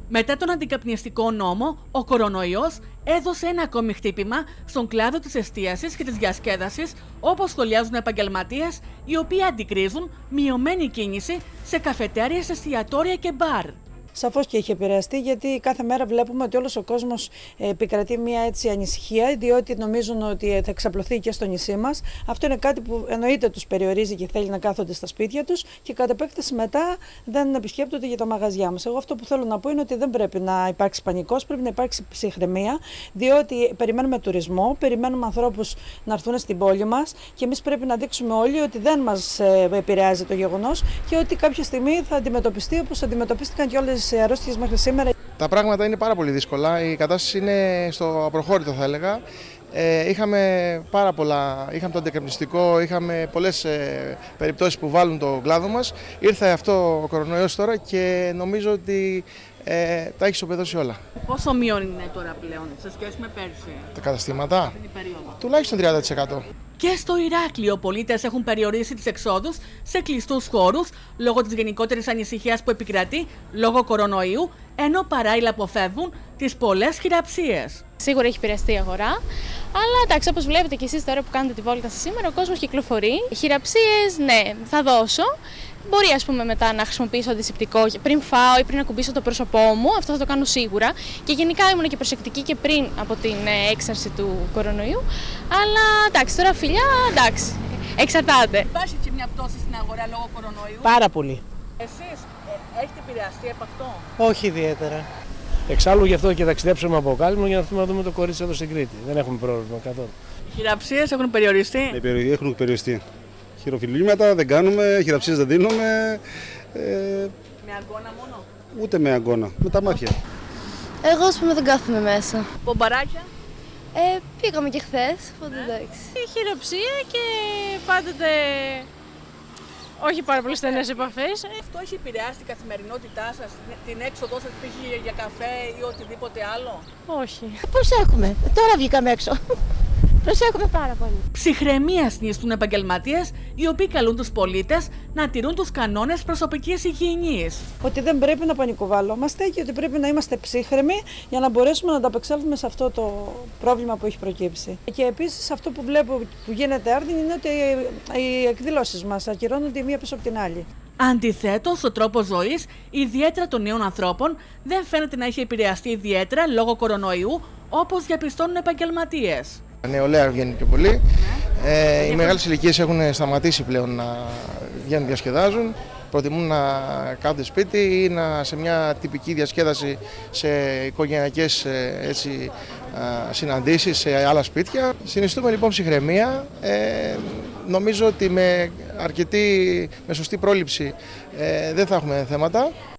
Μετά τον αντικαπνιστικό νόμο, ο κορονοϊός έδωσε ένα ακόμη χτύπημα στον κλάδο της εστίασης και της διασκέδασης, όπως σχολιάζουν επαγγελματίες, οι οποίοι αντικρίζουν μειωμένη κίνηση σε καφετέριες, εστιατόρια και μπαρ. Σαφώς και έχει επηρεαστεί, γιατί κάθε μέρα βλέπουμε ότι όλος ο κόσμος επικρατεί μια έτσι ανησυχία, διότι νομίζουν ότι θα εξαπλωθεί και στο νησί μας. Αυτό είναι κάτι που εννοείται τους περιορίζει και θέλει να κάθονται στα σπίτια τους και κατ' επέκταση μετά δεν επισκέπτονται για τα μαγαζιά μας. Εγώ αυτό που θέλω να πω είναι ότι δεν πρέπει να υπάρξει πανικός, πρέπει να υπάρξει ψυχραιμία, διότι περιμένουμε τουρισμό, περιμένουμε ανθρώπους να έρθουν στην πόλη μας και εμείς πρέπει να δείξουμε όλοι ότι δεν μας επηρεάζει το γεγονός και ότι κάποια στιγμή θα αντιμετωπιστεί όπως αντιμετωπίστηκαν και όλες οι αρρώστιες μέχρι σήμερα. Τα πράγματα είναι πάρα πολύ δύσκολα. Η κατάσταση είναι στο απροχώρητο, θα έλεγα. Είχαμε το αντικαπνιστικό, είχαμε πολλές περιπτώσεις που βάλουν το κλάδο μας. Ήρθε αυτό ο κορονοϊός τώρα και νομίζω ότι τα έχει ισοπεδώσει όλα. Πόσο μείον είναι τώρα πλέον σε σχέση με πέρσι? Τα καταστήματα, τουλάχιστον 30%. Και στο Ηράκλειο, πολίτες έχουν περιορίσει τις εξόδους σε κλειστούς χώρους λόγω της γενικότερης ανησυχίας που επικρατεί λόγω κορονοϊού, ενώ παράλληλα αποφεύγουν τις πολλές χειραψίες. Σίγουρα έχει επηρεαστεί η αγορά, αλλά εντάξει, όπως βλέπετε και εσείς τώρα που κάνετε τη βόλτα σας σήμερα, ο κόσμος κυκλοφορεί. Χειραψίες, ναι, θα δώσω. Μπορεί, ας πούμε, μετά να χρησιμοποιήσω αντισηπτικό πριν φάω ή πριν ακουμπήσω το πρόσωπό μου. Αυτό θα το κάνω σίγουρα. Και γενικά ήμουν και προσεκτική και πριν από την έξαρση του κορονοϊού. Αλλά εντάξει, τώρα φιλιά, εντάξει, εξαρτάται. Υπάρχει και μια πτώση στην αγορά λόγω κορονοϊού. Πάρα πολύ. Εσείς έχετε επηρεαστεί από αυτό? Όχι ιδιαίτερα. Εξάλλου γι' αυτό και ταξιδέψαμε από Κάλυμνο για να έρθουμε να δούμε το κορίτσι εδώ στην Κρήτη. Δεν έχουμε πρόβλημα καθόλου. Οι χειραψίες έχουν περιοριστεί? Έχουν περιοριστεί. Χειροφιλήματα δεν κάνουμε, χειραψίες δεν δίνουμε. Με αγκώνα μόνο? Ούτε με αγκώνα, με τα μάτια. Εγώ, ας πούμε, δεν κάθομαι μέσα. Πομπαράκια? Πήγαμε και χθες, οπότε εντάξει. Η χειροψία και πάντοτε όχι πάρα πολύ στενές επαφές. Αυτό έχει επηρεάσει την καθημερινότητά σας, την έξοδό σας π.χ. για καφέ ή οτιδήποτε άλλο? Όχι. Προσέχουμε. Τώρα βγήκαμε έξω. Προσέχουμε πάρα πολύ. Ψυχραιμία συνιστούν επαγγελματίες, οι οποίοι καλούν τους πολίτες να τηρούν τους κανόνες προσωπικής υγιεινής. Ότι δεν πρέπει να πανικοβάλλομαστε και ότι πρέπει να είμαστε ψύχρεμοι για να μπορέσουμε να ανταπεξέλθουμε σε αυτό το πρόβλημα που έχει προκύψει. Και επίσης αυτό που βλέπω που γίνεται άρδιν είναι ότι οι εκδηλώσεις μας ακυρώνονται η μία πίσω από την άλλη. Αντιθέτως, ο τρόπος ζωής, ιδιαίτερα των νέων ανθρώπων, δεν φαίνεται να έχει επηρεαστεί ιδιαίτερα λόγω κορονοϊού, όπως διαπιστώνουν επαγγελματίες. Η νεολαία βγαίνει πιο πολύ. Οι μεγάλες ηλικίες έχουν σταματήσει πλέον να βγαίνουν διασκεδάζουν. Προτιμούν να κάθονται σπίτι ή σε μια τυπική διασκέδαση σε οικογενειακές συναντήσεις σε άλλα σπίτια. συνιστούμε λοιπόν ψυχραιμία. Νομίζω ότι με σωστή πρόληψη δεν θα έχουμε θέματα.